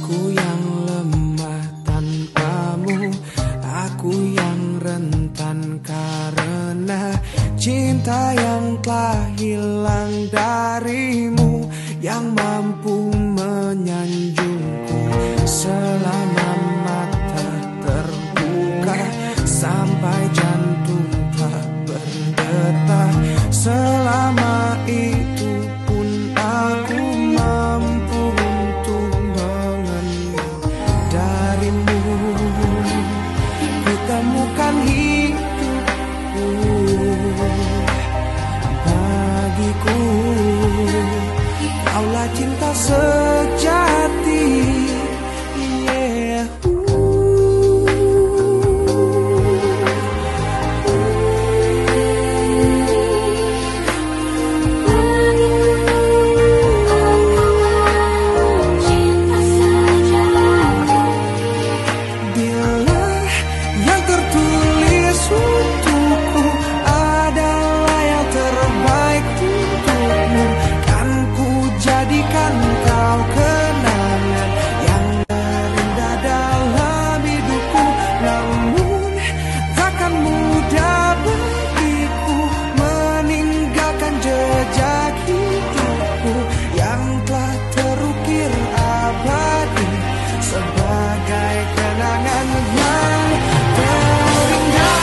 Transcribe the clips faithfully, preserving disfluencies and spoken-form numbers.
Aku yang lemah tanpamu, aku yang rentan karena cinta yang telah hilang darimu, yang mampu menyanjungku selama mata terbuka sampai jantung tak berdetak. Selama itu pun aku mampu untuk mengenal darimu. Ku temukan hidupku bagiku, kaulah cinta sejati. Yeah. Jadikan kau kenangan yang terindah dalam hidupku. Namun takkan mudah bagiku meninggalkan jejak hidupku yang telah terukir abadi sebagai kenangan yang terindah.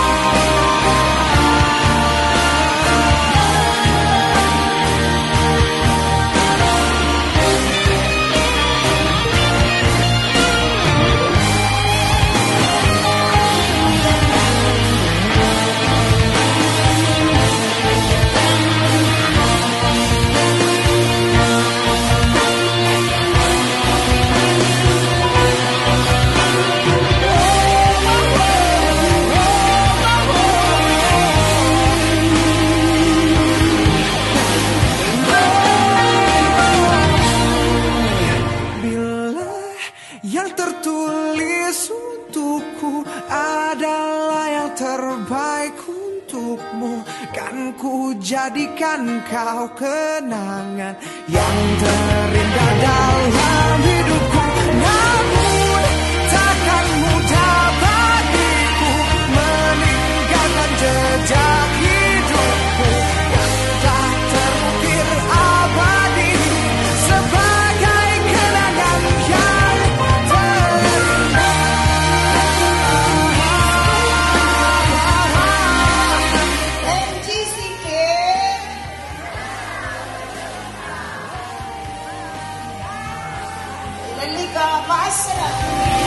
Yang tertulis untukku adalah yang terbaik untukmu, kan ku jadikan kau kenangan yang terindah dalam hidupku. Namun takkan mudah bagiku meninggalkan jejak hidupku yang telah terukir abadi sebagai kenangan yang Liga Maestra.